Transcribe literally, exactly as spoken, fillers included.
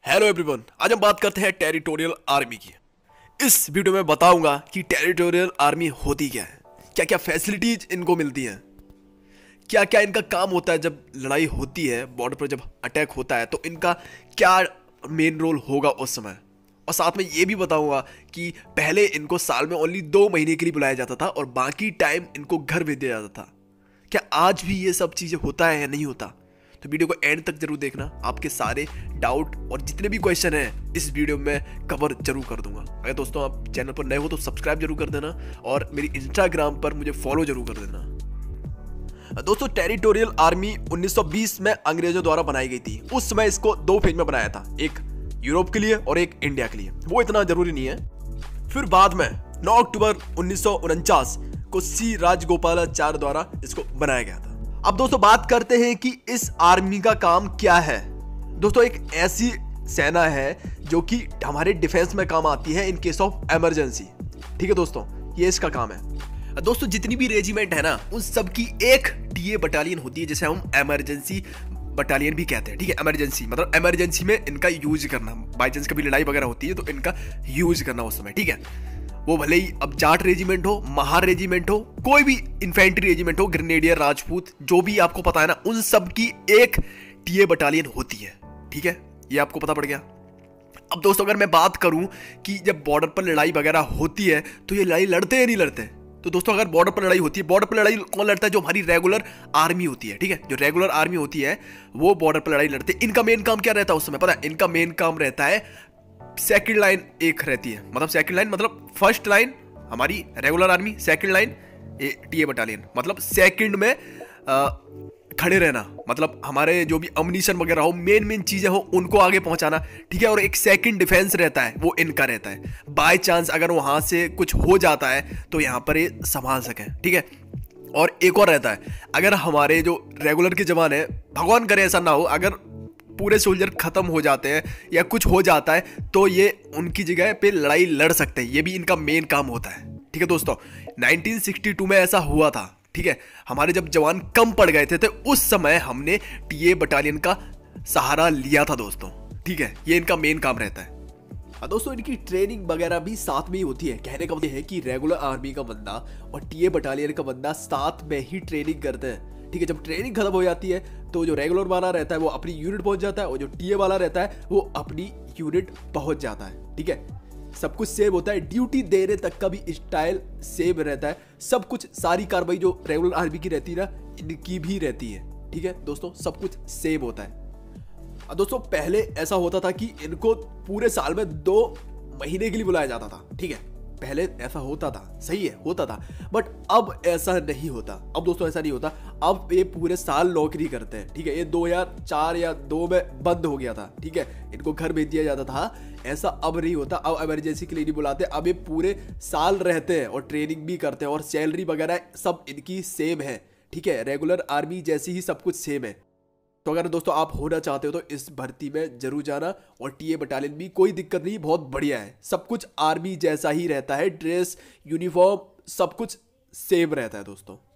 Hello everyone, आज हम बात करते हैं टेरिटोरियल आर्मी की। इस वीडियो में बताऊंगा कि टेरिटोरियल आर्मी होती क्या है, क्या क्या फैसिलिटीज इनको मिलती हैं, क्या क्या इनका काम होता है जब लड़ाई होती है, बॉर्डर पर जब अटैक होता है तो इनका क्या मेन रोल होगा उस समय। और साथ में ये भी बताऊंगा कि पहले इनको साल में ओनली दो महीने के लिए बुलाया जाता था और बाकी टाइम इनको घर भेज दिया जाता था। क्या आज भी ये सब चीज़ें होता है या नहीं होता? तो वीडियो को एंड तक जरूर देखना। आपके सारे डाउट और जितने भी क्वेश्चन हैं इस वीडियो में कवर जरूर कर दूंगा। अगर दोस्तों आप चैनल पर नए हो तो सब्सक्राइब जरूर कर देना और मेरी इंस्टाग्राम पर मुझे फॉलो जरूर कर देना। दोस्तों, टेरिटोरियल आर्मी उन्नीस सौ बीस में अंग्रेजों द्वारा बनाई गई थी। उस समय इसको दो फेज में बनाया था, एक यूरोप के लिए और एक इंडिया के लिए। वो इतना जरूरी नहीं है। फिर बाद में नौ अक्टूबर उन्नीस सौ उनचास को सी राजगोपालाचार्य द्वारा इसको बनाया गया था। अब दोस्तों बात करते हैं कि इस आर्मी का काम क्या है। दोस्तों, एक ऐसी सेना है जो कि हमारे डिफेंस में काम आती है इन केस ऑफ इमरजेंसी। ठीक है दोस्तों, ये इसका काम है। दोस्तों, जितनी भी रेजिमेंट है ना, उन सब की एक टीए बटालियन होती है जिसे हम इमरजेंसी बटालियन भी कहते हैं। ठीक है, इमरजेंसी मतलब इमरजेंसी में इनका यूज करना, बाई चांस कभी लड़ाई वगैरह होती है तो इनका यूज करना उस समय। ठीक है, वो भले ही अब जाट रेजिमेंट हो, महार रेजिमेंट हो, कोई भी इन्फेंट्री रेजिमेंट हो, ग्रेनेडियर, राजपूत, जो भी आपको पता है ना, उन सब की एक टीए बटालियन होती है। ठीक है, ये आपको पता पड़ गया। अब दोस्तों, अगर मैं बात करूं कि जब बॉर्डर पर लड़ाई वगैरह होती है तो ये लड़ाई लड़ते हैं नहीं लड़ते? तो दोस्तों, अगर बॉर्डर पर लड़ाई होती है, बॉर्डर पर लड़ाई कौन लड़ता है? जो हमारी रेगुलर आर्मी होती है। ठीक है, जो रेगुलर आर्मी होती है वो बॉर्डर पर लड़ाई लड़ते हैं। इनका मेन काम क्या रहता है उस समय पता है? इनका मेन काम रहता है, सेकंड लाइन एक रहती है, मतलब सेकंड लाइन मतलब फर्स्ट लाइन हमारी regular army, second line TA battalion मतलब सेकंड में आ, खड़े रहना, मतलब हमारे जो भी अम्युनिशन वगैरह हो, मेन मेन चीजें हो, उनको आगे पहुंचाना। ठीक है, और एक सेकंड डिफेंस रहता है, वो इनका रहता है। बाय चांस अगर वहां से कुछ हो जाता है तो यहाँ पर ये संभाल सकें। ठीक है, और एक और रहता है, अगर हमारे जो रेगुलर के जवान है, भगवान करे ऐसा ना हो, अगर पूरे सोल्जर खत्म हो जाते हैं या कुछ हो जाता है तो ये उनकी जगह पे लड़ाई लड़ सकते हैं। ये भी इनका मेन काम होता है। ठीक है दोस्तों, नाइनटीन सिक्सटी टू में ऐसा हुआ था। ठीक है, हमारे जब जवान कम पड़ गए थे तो उस समय हमने टीए बटालियन का सहारा लिया था दोस्तों। ठीक है, ये इनका मेन काम रहता है। और दोस्तों, इनकी ट्रेनिंग वगैरह भी साथ में ही होती है। कहने का मतलब है कि रेगुलर आर्मी का बंदा और टीए बटालियन का बंदा साथ में ही ट्रेनिंग करते हैं। ठीक है, जब ट्रेनिंग खत्म हो जाती है तो जो रेगुलर वाला रहता है वो अपनी यूनिट पहुंच जाता है और जो टीए वाला रहता है वो अपनी यूनिट पहुंच जाता है। ठीक है, सब कुछ सेम होता है, ड्यूटी देने तक का भी स्टाइल सेम रहता है। सब कुछ, सारी कार्रवाई जो रेगुलर आर्मी की रहती है ना, इनकी भी रहती है। ठीक है दोस्तों, सब कुछ सेम होता है। दोस्तों, पहले ऐसा होता था कि इनको पूरे साल में दो महीने के लिए बुलाया जाता था। ठीक है, पहले ऐसा होता था, सही है, होता था, बट अब ऐसा नहीं होता। अब दोस्तों ऐसा नहीं होता, अब ये पूरे साल नौकरी करते हैं। ठीक है, ये दो हजार चार या दो में बंद हो गया था। ठीक है, इनको घर भेज दिया जाता था, ऐसा अब नहीं होता। अब इमरजेंसी के लिए नहीं बुलाते, अब ये पूरे साल रहते हैं और ट्रेनिंग भी करते हैं और सैलरी वगैरह सब इनकी सेम है। ठीक है, रेगुलर आर्मी जैसी ही सब कुछ सेम है। तो अगर दोस्तों आप होना चाहते हो तो इस भर्ती में जरूर जाना। और टीए बटालियन भी कोई दिक्कत नहीं, बहुत बढ़िया है। सब कुछ आर्मी जैसा ही रहता है, ड्रेस, यूनिफॉर्म सब कुछ सेम रहता है दोस्तों।